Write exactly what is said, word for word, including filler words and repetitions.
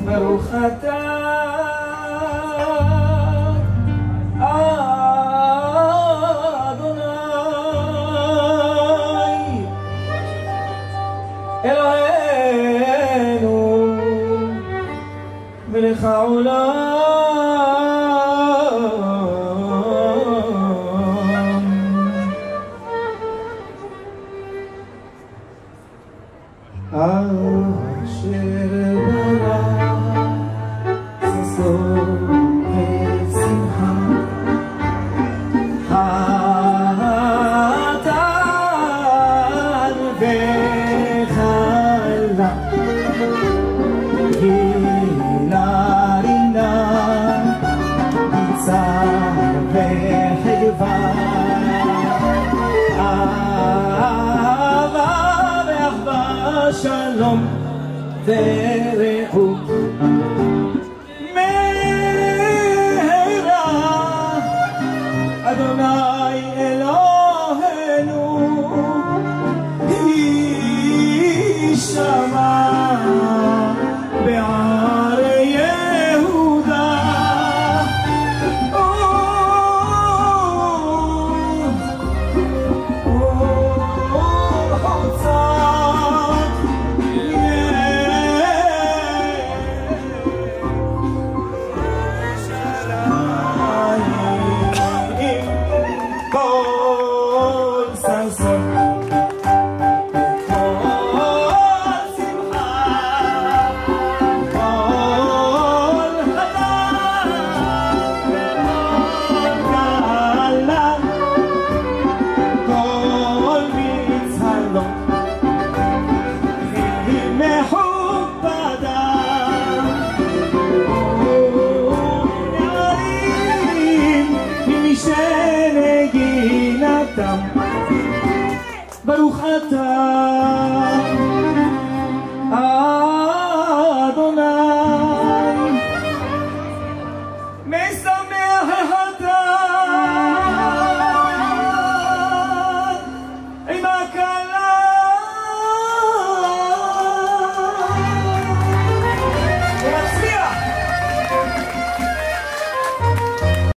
ברוך אתה אדוני אלוהינו מלך העולם אשר ברא ששון ושמחה חתן וחלה גילה רינה ביצה וחדווה אהבה ואחווה שלום ורעות מהרה אדוני אלוהינו יישמע בהר יהודה ברוך אתה